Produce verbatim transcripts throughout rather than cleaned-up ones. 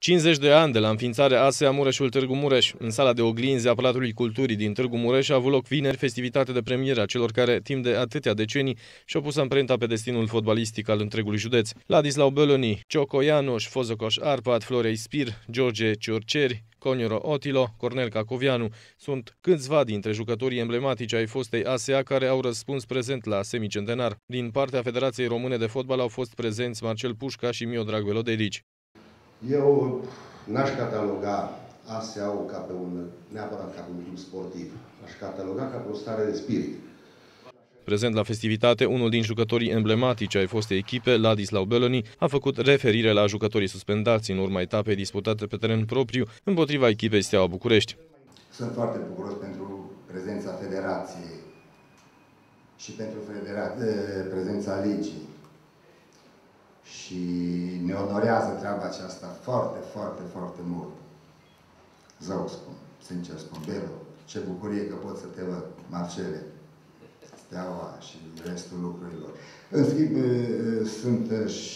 cincizeci de ani de la înființarea A S E A Mureșul Târgu Mureș. În sala de oglinzi a Palatului Culturii din Târgu Mureș a avut loc vineri festivitate de premieră a celor care, timp de atâtea decenii, și-au pus amprenta pe destinul fotbalistic al întregului județ. Ladislau Bölöni, Cioko János, Fazekas Árpád, Florej Spir, George Ciorceri, Conioro Otilo, Cornel Cacovianu sunt câțiva dintre jucătorii emblematici ai fostei A S E A care au răspuns prezent la semicentenar. Din partea Federației Române de Fotbal au fost prezenți Marcel Pușca și Miodrag Velodelici. Eu n-aș cataloga A S E A-ul ca pe un, neapărat ca pe un club sportiv. Aș cataloga ca pe o stare de spirit. Prezent la festivitate, unul din jucătorii emblematici ai fostei echipe, Ladislau Bölöni, a făcut referire la jucătorii suspendați în urma etapei disputate pe teren propriu împotriva echipei Steaua București. Sunt foarte bucuros pentru prezența Federației și pentru federa... prezența Ligii. Și ne onorează treaba aceasta foarte, foarte, foarte mult. Zău spun, sincer spun, Belo, ce bucurie că pot să te văd, Marcele, Steaua și restul lucrurilor. În schimb, sunt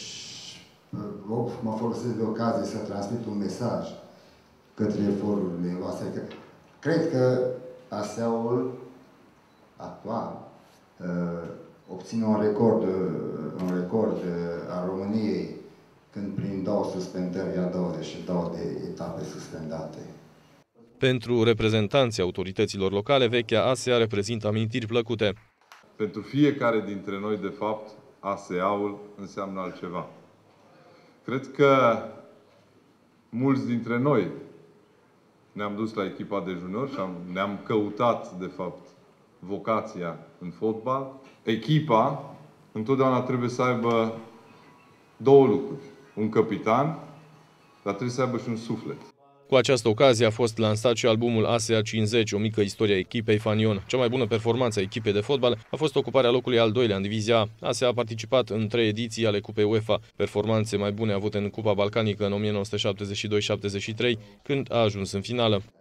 mă folosesc de ocazie să transmit un mesaj către forurile voastre. Că cred că A S E A-ul actual obține un record, un record al României când prin două suspendări ia douăzeci și două de etape suspendate. Pentru reprezentanții autorităților locale, vechea A S E A reprezintă amintiri plăcute. Pentru fiecare dintre noi, de fapt, A S E A-ul înseamnă altceva. Cred că mulți dintre noi ne-am dus la echipa de juniori și ne-am căutat, de fapt, vocația în fotbal. Echipa întotdeauna trebuie să aibă două lucruri. Un capitan, dar trebuie să aibă și un suflet. Cu această ocazie a fost lansat și albumul A S E A cincizeci, o mică istorie a echipei Fanion. Cea mai bună performanță a echipei de fotbal a fost ocuparea locului al doilea în divizia A. A S E A a participat în trei ediții ale Cupei UEFA. Performanțe mai bune avute în Cupa Balcanică în o mie nouă sute șaptezeci și doi șaptezeci și trei, când a ajuns în finală.